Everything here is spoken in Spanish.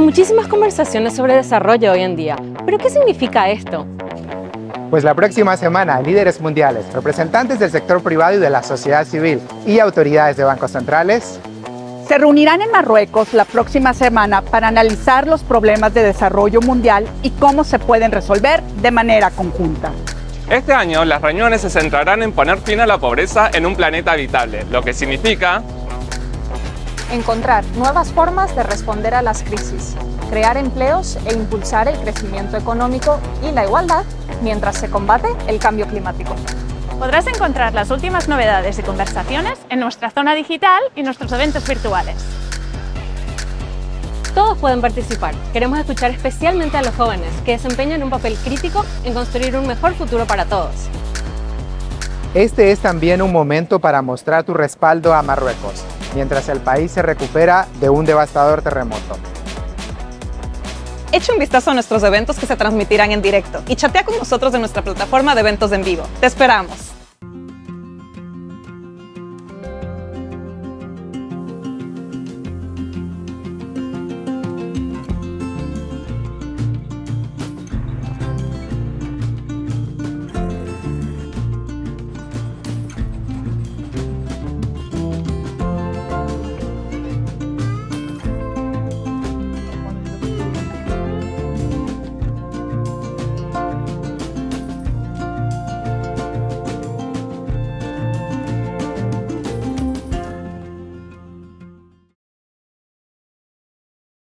muchísimas conversaciones sobre desarrollo hoy en día, pero ¿qué significa esto? Pues la próxima semana, líderes mundiales, representantes del sector privado y de la sociedad civil y autoridades de bancos centrales se reunirán en Marruecos la próxima semana para analizar los problemas de desarrollo mundial y cómo se pueden resolver de manera conjunta. Este año, las reuniones se centrarán en poner fin a la pobreza en un planeta habitable, lo que significa encontrar nuevas formas de responder a las crisis, crear empleos e impulsar el crecimiento económico y la igualdad mientras se combate el cambio climático. Podrás encontrar las últimas novedades y conversaciones en nuestra zona digital y nuestros eventos virtuales. Todos pueden participar. Queremos escuchar especialmente a los jóvenes, que desempeñan un papel crítico en construir un mejor futuro para todos. Este es también un momento para mostrar tu respaldo a Marruecos, mientras el país se recupera de un devastador terremoto. Echa un vistazo a nuestros eventos que se transmitirán en directo y chatea con nosotros en nuestra plataforma de eventos en vivo. ¡Te esperamos!